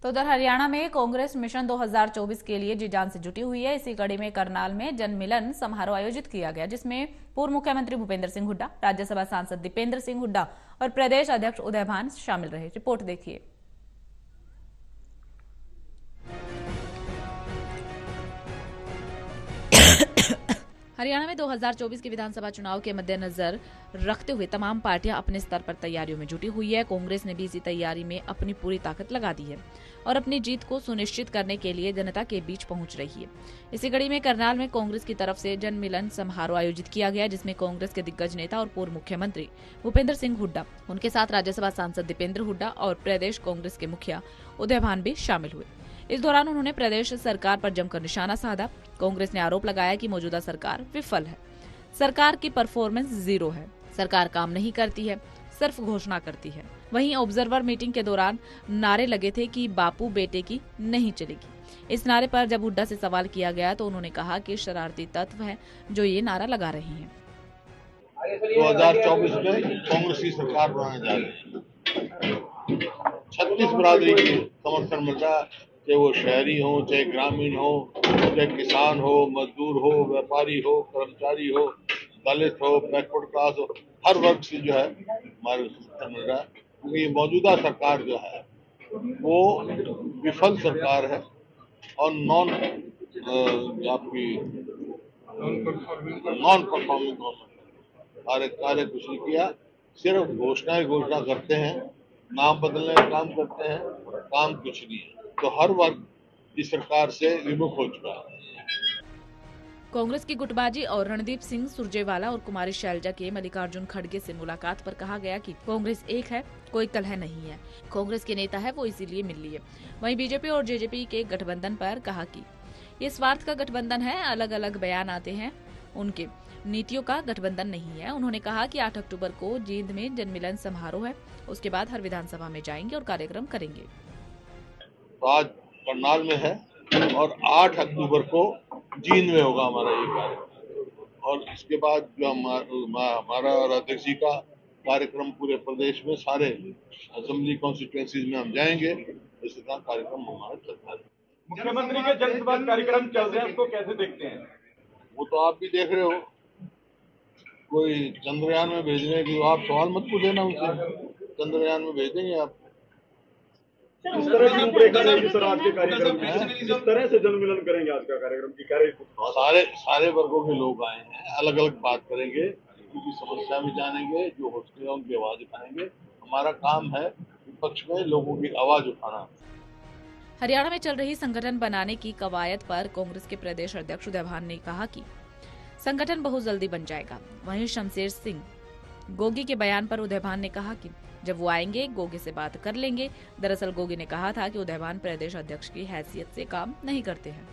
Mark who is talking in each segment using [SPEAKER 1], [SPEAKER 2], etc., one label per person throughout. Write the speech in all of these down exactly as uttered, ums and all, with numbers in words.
[SPEAKER 1] तो उधर हरियाणा में कांग्रेस मिशन दो हज़ार चौबीस के लिए जी जान से जुटी हुई है। इसी कड़ी में करनाल में जन मिलन समारोह आयोजित किया गया, जिसमें पूर्व मुख्यमंत्री भूपेंद्र सिंह हुड्डा, राज्यसभा सांसद दीपेंद्र सिंह हुड्डा और प्रदेश अध्यक्ष उदय भान शामिल रहे। रिपोर्ट देखिए। हरियाणा में दो हज़ार चौबीस के विधानसभा चुनाव के मद्देनजर रखते हुए तमाम पार्टियां अपने स्तर पर तैयारियों में जुटी हुई है। कांग्रेस ने भी इसी तैयारी में अपनी पूरी ताकत लगा दी है और अपनी जीत को सुनिश्चित करने के लिए जनता के बीच पहुंच रही है। इसी कड़ी में करनाल में कांग्रेस की तरफ से जन मिलन समारोह आयोजित किया गया, जिसमें कांग्रेस के दिग्गज नेता और पूर्व मुख्यमंत्री भूपेंद्र सिंह हुड्डा, उनके साथ राज्यसभा सांसद दीपेंद्र हुड्डा और प्रदेश कांग्रेस के मुखिया उदय भान भी शामिल हुए। इस दौरान उन्होंने प्रदेश सरकार पर जमकर निशाना साधा। कांग्रेस ने आरोप लगाया कि मौजूदा सरकार विफल है, सरकार की परफॉर्मेंस जीरो है, सरकार काम नहीं करती है, सिर्फ घोषणा करती है। वहीं ऑब्जर्वर मीटिंग के दौरान नारे लगे थे कि बापू बेटे की नहीं चलेगी। इस नारे पर जब हुड्डा से सवाल किया गया तो उन्होंने कहा कि शरारती तत्व है जो ये नारा लगा रहे हैं।
[SPEAKER 2] दो हज़ार चौबीस में कांग्रेस की सरकार बनाने जा रही है। छत्तीस बरादरी की समर्थन मिल रहा है, चाहे वो शहरी हो, चाहे ग्रामीण हो, चाहे किसान हो, मजदूर हो, व्यापारी हो, कर्मचारी हो, दलित हो, बैकवर्ड क्लास हो, हर वर्ग से जो है हमारे समर्थन मिल रहा है। क्योंकि मौजूदा सरकार जो है वो विफल सरकार है और नॉन आपकी नॉन परफॉर्मिंग गवर्नमेंट, कार्य कार्य कुछ नहीं किया, सिर्फ घोषणाएं घोषणा करते हैं, नाम बदलने का काम करते हैं, काम कुछ नहीं है। तो हर वर्ग इस सरकार से विमुख हो चुका है।
[SPEAKER 1] कांग्रेस की गुटबाजी और रणदीप सिंह सुरजेवाला और कुमारी शैलजा के मल्लिकार्जुन खड़गे से मुलाकात पर कहा गया कि कांग्रेस एक है, कोई कलह नहीं है, कांग्रेस के नेता है वो इसीलिए मिल लिए। वहीं बीजेपी और जेजेपी के गठबंधन पर कहा कि ये स्वार्थ का गठबंधन है, अलग अलग बयान आते हैं, उनके नीतियों का गठबंधन नहीं है। उन्होंने कहा कि आठ अक्टूबर को जींद में जनमिलन समारोह है, उसके बाद हर विधानसभा में जाएंगे और कार्यक्रम करेंगे।
[SPEAKER 2] तो आज करनाल में है और आठ अक्टूबर को जींद में होगा हमारा ये कार्यक्रम, और इसके बाद जो हमारा और अध्यक्ष जी का कार्यक्रम पूरे प्रदेश में सारे असेंबली कॉन्स्टिट्यूएंसीज में हम जाएंगे। इसी तरह कार्यक्रम हमारा चलता है।
[SPEAKER 3] मुख्यमंत्री के जनसभा कार्यक्रम चल रहे हैं, उसको कैसे देखते हैं?
[SPEAKER 2] वो तो आप भी देख रहे हो, कोई चंद्रयान में भेजने की आप सवाल मत पूछे ना उनसे, चंद्रयान में भेज देंगे आप।
[SPEAKER 3] इस तरह की रूपरेखा रहेगी सर आज के कार्यक्रम में, किस तरह से जनमिलन करेंगे आज का कार्यक्रम की कार्य?
[SPEAKER 2] सारे सारे वर्गों के लोग आए हैं, अलग अलग बात करेंगे, उनकी समस्या भी जानेंगे, जो हो सके उनकी आवाज उठाएंगे। हमारा काम है विपक्ष में लोगों की आवाज उठाना।
[SPEAKER 1] हरियाणा में चल रही संगठन बनाने की कवायद पर कांग्रेस के प्रदेश अध्यक्ष उदय भान ने कहा कि संगठन बहुत जल्दी बन जाएगा। वहीं शमशेर सिंह गोगी के बयान पर उदय भान ने कहा कि जब वो आएंगे गोगी से बात कर लेंगे। दरअसल गोगी ने कहा था कि उदय भान प्रदेश अध्यक्ष की हैसियत से काम नहीं करते हैं।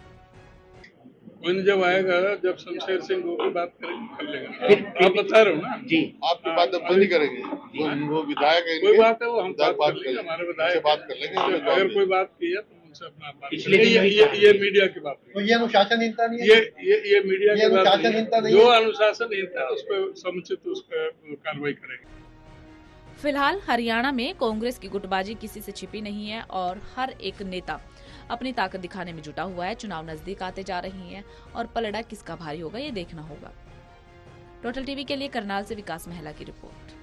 [SPEAKER 4] जब आएगा, जब शमशेर सिंह गोगी बात करेंगे कर लेगा। आप बता रहे हो ना जी,
[SPEAKER 2] आपकी बात अब नहीं करेंगे, वो विधायक है,
[SPEAKER 4] कोई बात है वो हम बात कर लेंगे, हमारे विधायक
[SPEAKER 2] बात कर लेंगे।
[SPEAKER 4] अगर कोई बात की है तो उनसे अपना बात, ये ये मीडिया की बात
[SPEAKER 5] तो ये अनुशासनहीनता नहीं है,
[SPEAKER 4] ये ये ये मीडिया की बात
[SPEAKER 5] नहीं,
[SPEAKER 4] जो अनुशासनहीनता उस पर समुचित उस पर कार्रवाई करेंगे।
[SPEAKER 1] फिलहाल हरियाणा में कांग्रेस की गुटबाजी किसी से छिपी नहीं है और हर एक नेता अपनी ताकत दिखाने में जुटा हुआ है। चुनाव नजदीक आते जा रही हैं और पलड़ा किसका भारी होगा ये देखना होगा। टोटल टीवी के लिए करनाल से विकास महला की रिपोर्ट।